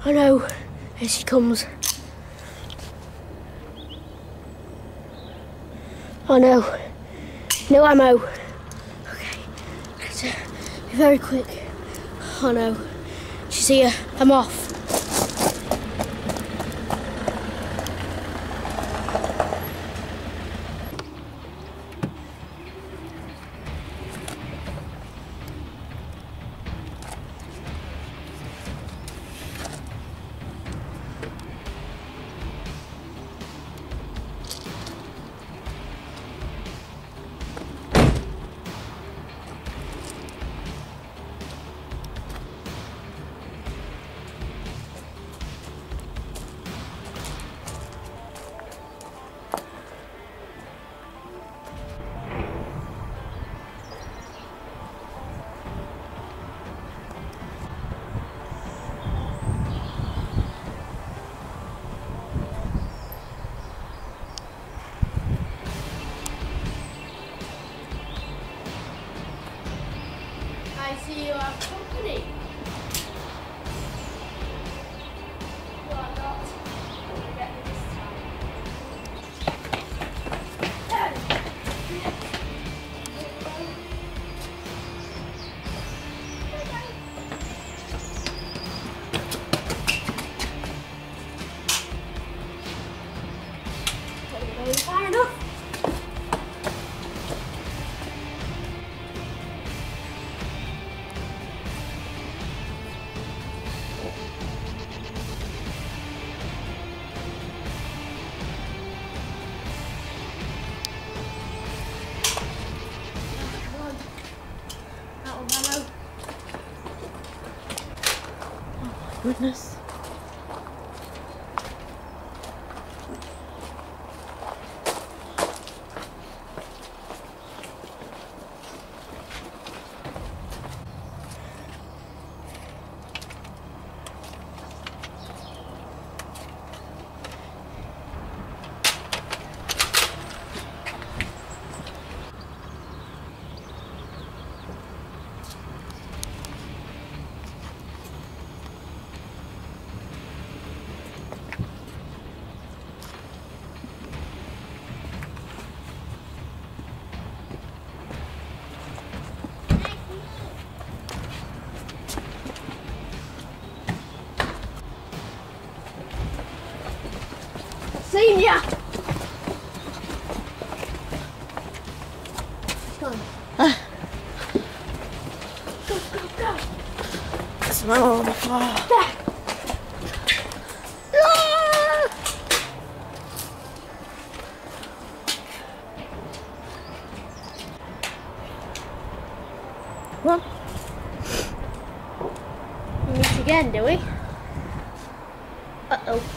I know. Here she comes. Oh no. No ammo. Okay. Have to be very quick. Oh no. She's here. I'm off. I see you have company. You are not going to get me this time. Far enough. Goodness. Seen ya! Come on. Go, go, go! Smell the fire. There! Ah! Come on. We meet again, do we? Uh-oh.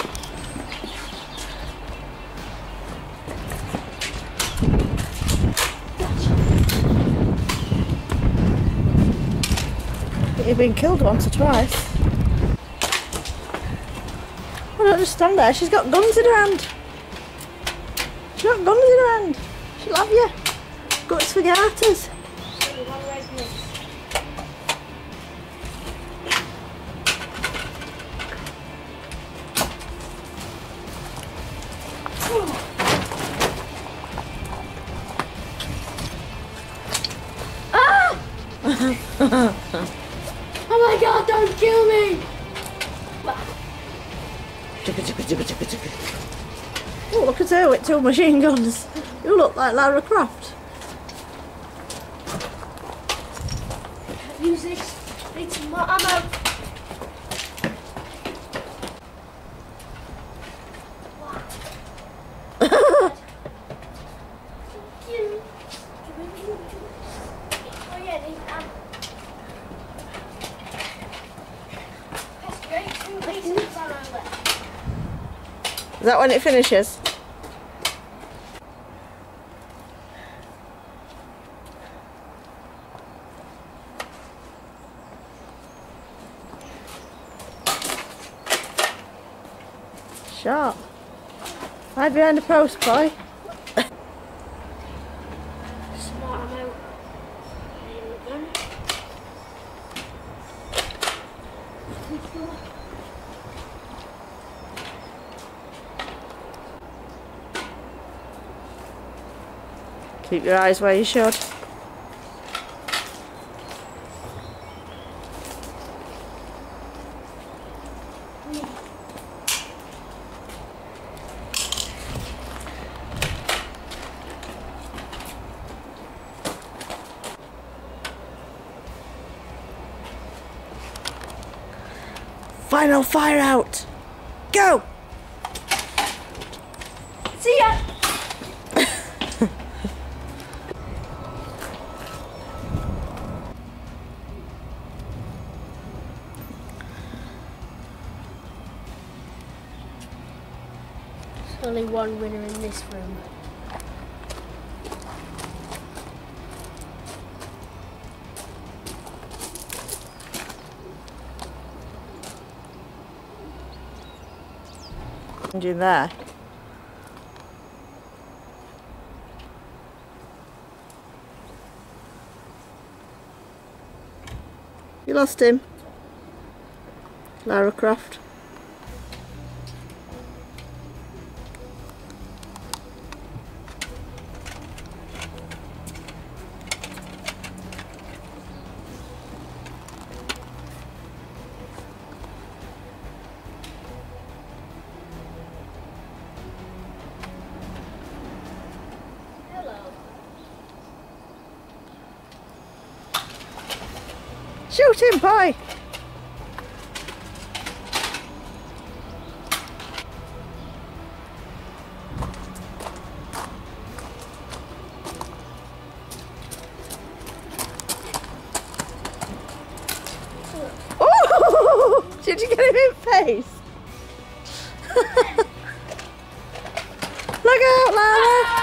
You've been killed once or twice. I don't understand her. She's got guns in her hand. She's got guns in her hand. She'll have you. Guts for garters. Oh my god, don't kill me! Oh, look at her with 2 machine guns. You look like Lara Croft. Use this. Need some more ammo. Is that when it finishes? Sharp. Hide behind the post, boy. Smart ammo. In the gun. Keep your eyes where you should. Final fire out! Go! See ya! There's only one winner in this room. And in there. You lost him, Lara Croft. Shoot him, boy! Oh! Did you get him in face? Look out, Lara!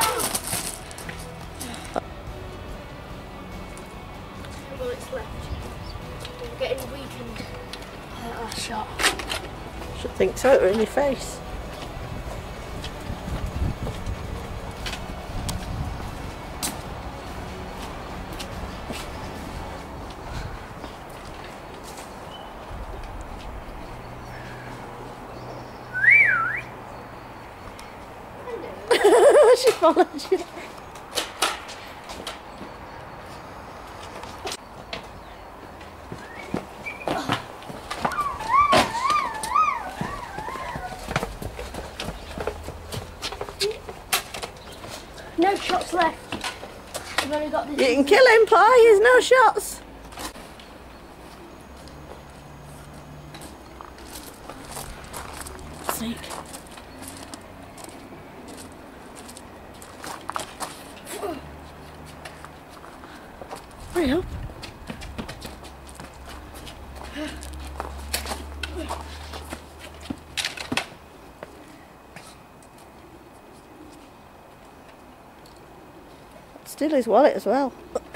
Bullets left. We're getting weakened. Shot. Should think so, in your face. She followed you. No shots left. I've only got this. You can kill him, Pie. There's no shots. Sneak. Hurry up. Steal his wallet as well.